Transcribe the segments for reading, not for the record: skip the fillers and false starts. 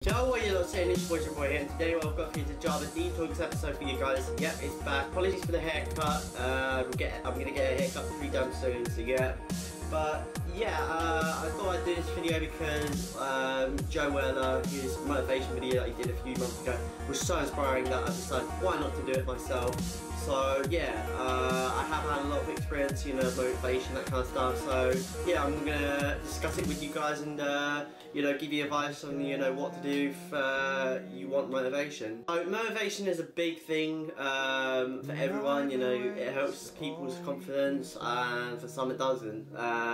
Yo, what you lot saying? It's your boy here, and today I've got here to Java Deep Talks episode for you guys. Yep, it's back. Apologies for the haircut. I'm gonna get a haircut pretty damn soon, so yeah. But yeah, I thought I'd do this video because Joe Weller, his motivation video that he did a few months ago, was so inspiring that I decided why not to do it myself. So yeah, I have had a lot of experience, you know, motivation, that kind of stuff. So yeah, I'm gonna discuss it with you guys and you know, give you advice on, you know, what to do if you want motivation. So motivation is a big thing for everyone. You know, it helps people's confidence, and for some it doesn't.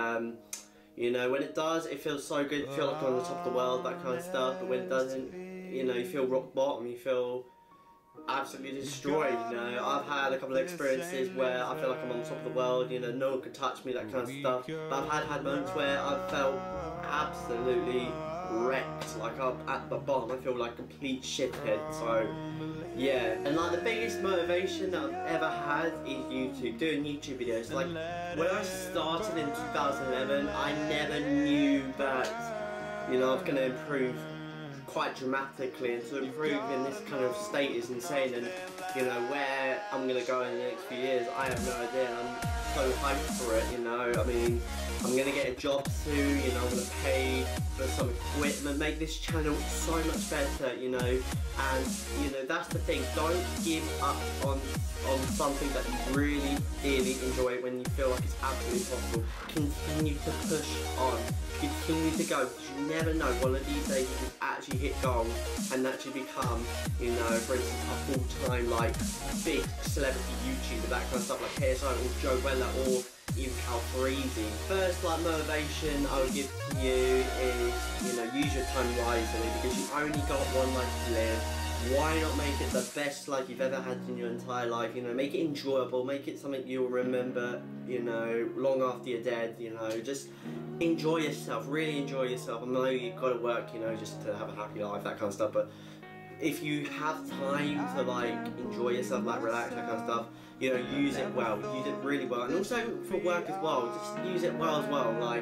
You know, when it does, it feels so good. You feel like you're on the top of the world, that kind of stuff. But when it doesn't, you know, you feel rock bottom. You feel absolutely destroyed. You know, I've had a couple of experiences where I feel like I'm on top of the world, you know, no one can touch me, that kind of stuff. But I've had moments where I've felt absolutely wrecked, like I'm at the bottom. I feel like complete shithead. So yeah, and like the biggest motivation that I've ever had is YouTube, doing YouTube videos. Like when I started in 2011, I never knew that, you know, I was going to improve quite dramatically, and to improve in this kind of state is insane. And you know, where I'm gonna go in the next few years, I have no idea. I'm so hyped for it, you know. I mean, I'm gonna get a job soon, you know, I'm gonna pay for some equipment, make this channel so much better, you know. And you know, that's the thing, don't give up on something that you really enjoy when you feel like it's absolutely possible. Continue to push on, continue to go, because you never know, one of these days you can actually hit goal and actually become, you know, for instance, a full-time like big celebrity YouTuber, that kind of stuff, like KSI or Joe Weller or even Cal Parisi. First, like, motivation I would give to you is, you know, use your time wisely, because you only got one life to live. Why not make it the best life you've ever had in your entire life? You know, make it enjoyable, make it something you'll remember, you know, long after you're dead. You know, just enjoy yourself, really enjoy yourself. I know you've got to work, you know, just to have a happy life, that kind of stuff, but if you have time to like enjoy yourself, like relax, that kind of stuff, you know, use it well, use it really well. And also for work as well, just use it well as well. Like,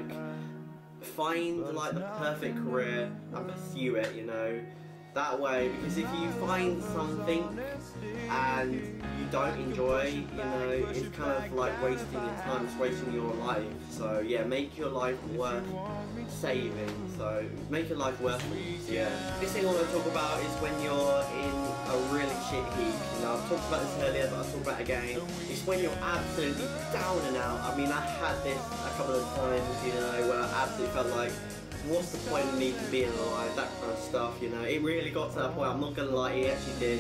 find like the perfect career and pursue it, you know, that way. Because if you find something and you don't enjoy, you know, it's kind of like wasting your time, it's wasting your life. So yeah, make your life worth saving. So make your life worth it. Yeah. This thing I want to talk about is when you're in a really shit heap. You know, I've talked about this earlier, but I'll talk about it again. It's when you're absolutely down and out. I mean, I had this a couple of times, you know, where I absolutely felt like, what's the point of me being alive, that kind of stuff, you know. It really got to that point, I'm not gonna lie, it actually did.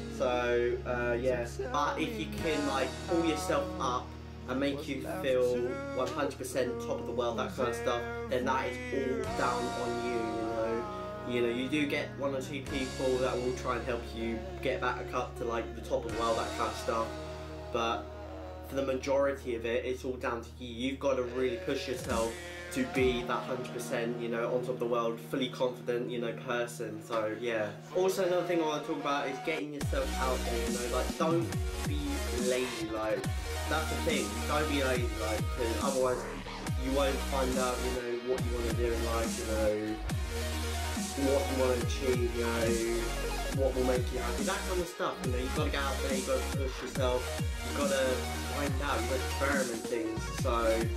So yeah, but if you can like pull yourself up and make you feel 100% top of the world, that kind of stuff, then that is all down on you, you know. You know, you do get one or two people that will try and help you get back up to like the top of the world, that kind of stuff, but for the majority of it, it's all down to you. You've got to really push yourself to be that 100%, you know, on top of the world, fully confident, you know, person. So yeah. Also, another thing I want to talk about is getting yourself out there, you know, like, don't be lazy. Like, that's the thing, don't be lazy, like, because otherwise you won't find out, you know, what you want to do in life, you know, what you want to achieve, you know, what will make you happy, that kind of stuff. You know, you've got to get out there, you've got to push yourself, you've got to find out, you've got to experiment things. So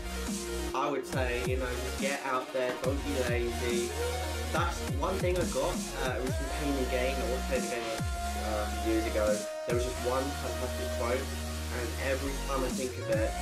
I would say, you know, just get out there, don't be lazy. That's one thing I got. It was from Pain and Gain. I watched Pain and Gain years ago. There was just one fantastic quote, and every time I think of it,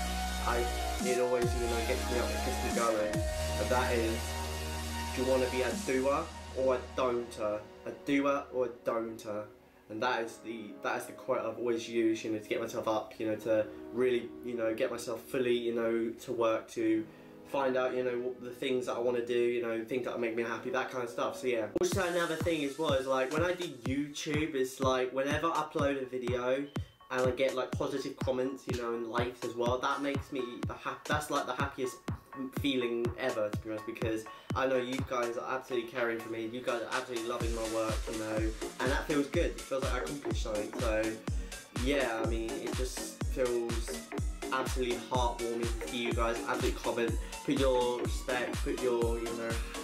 it always, you know, gets me up, it gets me going. And that is, do you want to be a doer or a don'ter? A doer or a don'ter? And that is the quote I've always used, you know, to get myself up, you know, to really, you know, get myself fully, you know, to work, to find out, you know, what the things that I want to do, you know, things that make me happy, that kind of stuff. So yeah. Also, another thing as well is, like, when I do YouTube, it's like whenever I upload a video and I get like positive comments, you know, and likes as well, that makes me that's like the happiest feeling ever, to be honest, because I know you guys are absolutely caring for me, you guys are absolutely loving my work, you know, and that feels good. It feels like I accomplished something. So yeah, I mean, it just feels absolutely heartwarming to see you guys absolutely comment, put your respect, put your, you know,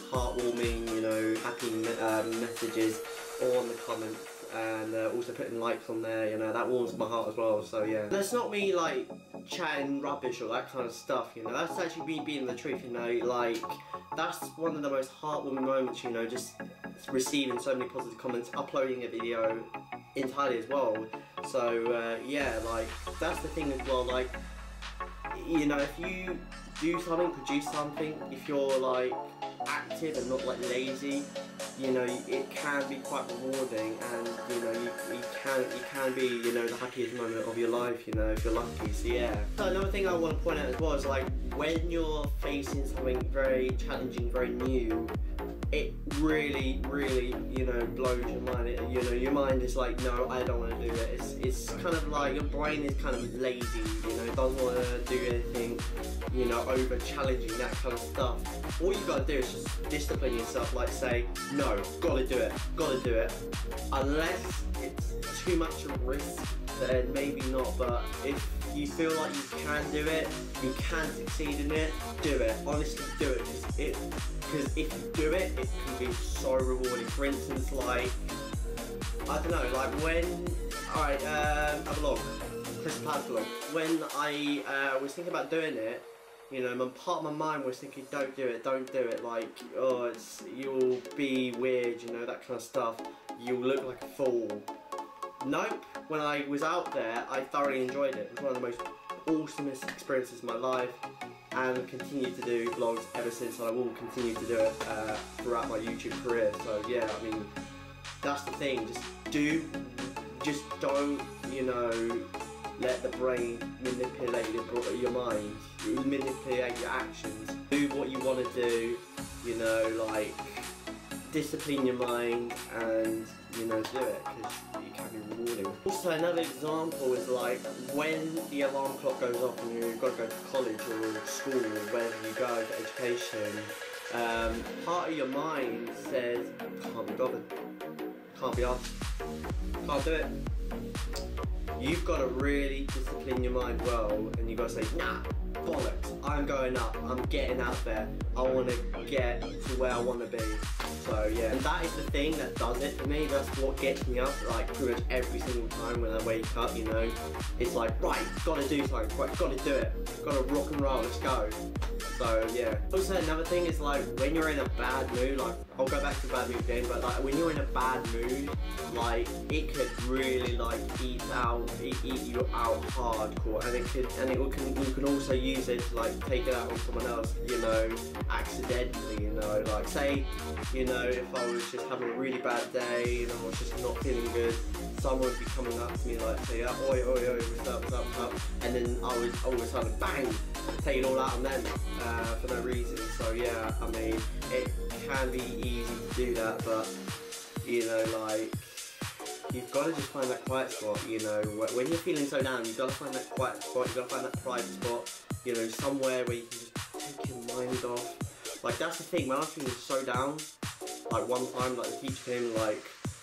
heartwarming, you know, happy messages all on the comments, and also putting likes on there, you know, that warms my heart as well. So yeah, that's not me like chatting rubbish or that kind of stuff, you know, that's actually me being the truth, you know, like that's one of the most heartwarming moments, you know, just receiving so many positive comments, uploading a video entirely as well. So yeah, like that's the thing as well, like, you know, if you do something, produce something, if you're like active and not like lazy, you know, it can be quite rewarding, and you know, you can be, you know, the happiest moment of your life, you know, if you're lucky. So yeah. So another thing I want to point out as well is like when you're facing something very challenging, very new, it really, you know, blows your mind. You know, your mind is like, no, I don't want to do it. It's kind of like your brain is kind of lazy, you know, doesn't want to do anything, you know, over challenging, that kind of stuff. All you gotta do is just discipline yourself, like say, no, gotta do it. Unless it's too much of a risk, then maybe not, but if you feel like you can do it, you can succeed in it, do it. Honestly, do it, because if you do it, it can be so rewarding. For instance, like, I don't know, like when, alright, a vlog, Chris Platt vlog, when I was thinking about doing it, you know, part of my mind was thinking, don't do it, like, oh, you'll be weird, you know, that kind of stuff, you'll look like a fool. Nope, when I was out there, I thoroughly enjoyed it. It was one of the most awesomest experiences of my life, and continue to do vlogs ever since, and I will continue to do it throughout my YouTube career. So yeah, I mean, that's the thing, just don't, you know, let the brain manipulate your mind, manipulate your actions. Do what you want to do, you know, like, discipline your mind and, you know, do it, because it can be rewarding. Also, another example is like when the alarm clock goes off and you've got to go to college or school or wherever you go for education, part of your mind says, can't be bothered, can't be asked, can't do it. You've got to really discipline your mind well, and you've got to say, nah, bollocks, I'm going up, I'm getting out there, I want to get to where I want to be. So yeah, and that is the thing that does it for me. That's what gets me up, like pretty much every single time when I wake up, you know. It's like, right, gotta do something, right, gotta do it, gotta rock and roll, let's go. So yeah. Also another thing is like when you're in a bad mood, like I'll go back to the bad mood again, but like when you're in a bad mood, like it could really like eat you out hardcore, and you can also use it to like take it out on someone else, you know, accidentally, you know, like say, you know, if I was just having a really bad day and I was just not feeling good, someone would be coming up to me like say, oi, what's up, and then I would all of a sudden, bang, take it all out on them for no reason. So yeah, I mean, it can be easy to do that, but you know, like, you've got to just find that quiet spot, you know, when you're feeling so down, you've got to find that quiet spot, you've got to find that private spot, you know, somewhere where you can just take your mind off. Like, that's the thing, when I was feeling so down, like one time, like the teacher came, like,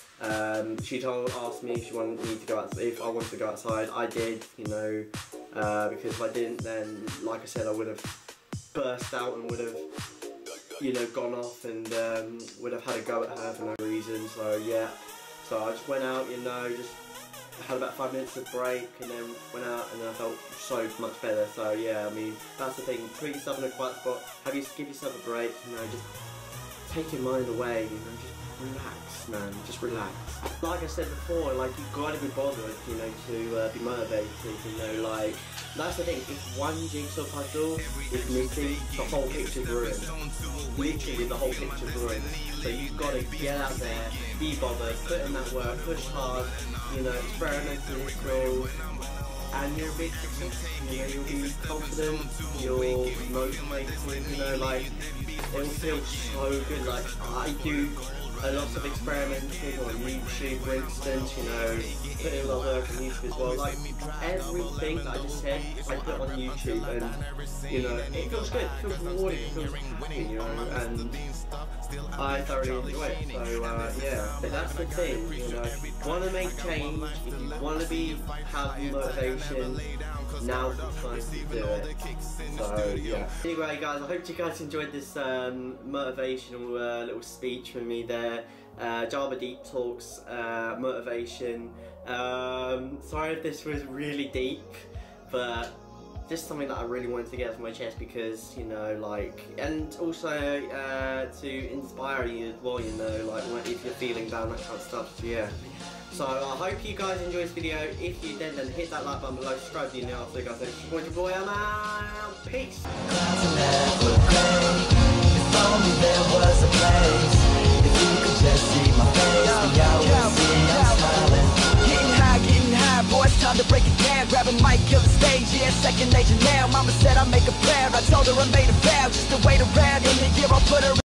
she asked me if she wanted me to go outside, if I wanted to go outside. I did, you know, because if I didn't, then, like I said, I would have burst out and would have, you know, gone off and would have had a go at her for no reason. So yeah, so I just went out, you know, just had about 5 minutes of break and then went out, and then I felt so much better. So yeah, I mean, that's the thing, put yourself in a quiet spot, give yourself a break, you know, just take your mind away, you know, just relax, man, just relax. Like I said before, like, you've got to be bothered, you know, to be motivated, you know, like, that's the thing, if one jigsaw puzzle is missing, the whole picture's ruined. Literally, the whole picture's ruined. So you've got to get out there, be bothered, put in that work, push hard, you know, experiment with skills, and you'll be successful, you know, you'll be confident, you'll be motivated, you know, like, it will feel so good. Like, I do a lot of experimenting on YouTube, for instance, you know, putting a lot of work on YouTube as well. Like, everything that I just said, I put on YouTube, and, you know, it feels good, it feels rewarding, it feels happy, you know, and I thoroughly enjoy it. So yeah, but that's the thing, you know. Want to make change? If you want to have motivation, now's the time to do it. So yeah. Anyway, guys, I hope you guys enjoyed this motivational little speech from me there. Java Deep Talks motivation. Sorry if this was really deep, but just something that I really wanted to get off my chest because, you know, like, and also to inspire you as well, you know, like if you're feeling down, that kind of stuff. So yeah. So I hope you guys enjoyed this video. If you did, then hit that like button below, subscribe to the new so guys, support your boy, I'm out. Peace. If only there was a place, if you could just see my face, the hours see I'm smiling. Getting high, boy, it's time to break it down. Grab a mic, kill the stage, yeah, second nature now. Mama said I make a prayer, I told her I made a vow, just to wait around in the year I'll put her